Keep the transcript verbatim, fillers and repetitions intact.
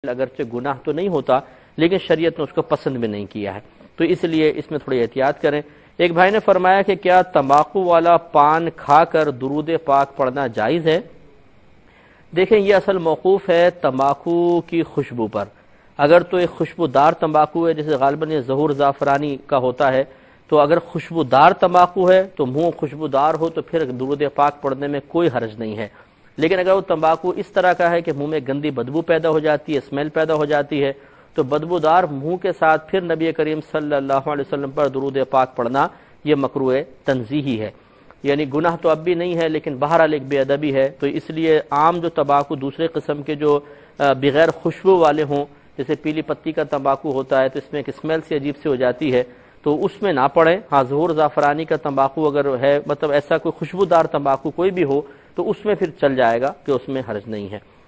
अगरचे गुनाह तो नहीं होता लेकिन शरीयत ने उसको पसंद भी नहीं किया है, तो इसलिए इसमें थोड़ी एहतियात करें। एक भाई ने फरमाया कि क्या तंबाकू वाला पान खाकर दुरूद पाक पढ़ना जायज़ है? देखें, यह असल मौकूफ है तंबाकू की खुशबू पर। अगर तो एक खुशबूदार तंबाकू है, जैसे गालिबन ये ज़हूर ज़ाफ़रानी का होता है, तो अगर खुशबूदार तंबाकू है तो मुंह खुशबूदार हो तो फिर दुरूद पाक पढ़ने में कोई हर्ज नहीं है। लेकिन अगर वो तंबाकू इस तरह का है कि मुंह में गंदी बदबू पैदा हो जाती है, स्मेल पैदा हो जाती है, तो बदबूदार मुंह के साथ फिर नबी करीम सल्लल्लाहु अलैहि वसल्लम पर दुरूद पाक पढ़ना यह मकरूह तंज़ीही है। यानी गुनाह तो अब भी नहीं है लेकिन बहरहाल एक बेअदबी है। तो इसलिए आम जो तंबाकू दूसरे किस्म के जो बगैर खुशबू वाले हों, जैसे पीली पत्ती का तंबाकू होता है तो इसमें एक स्मेल सी अजीब सी हो जाती है, तो उसमें ना पड़े। हाँ, ज़हूर ज़ाफ़रानी का तंबाकू अगर है, मतलब ऐसा कोई खुशबूदार तंबाकू कोई भी हो, तो उसमें फिर चल जाएगा कि उसमें हर्ज नहीं है।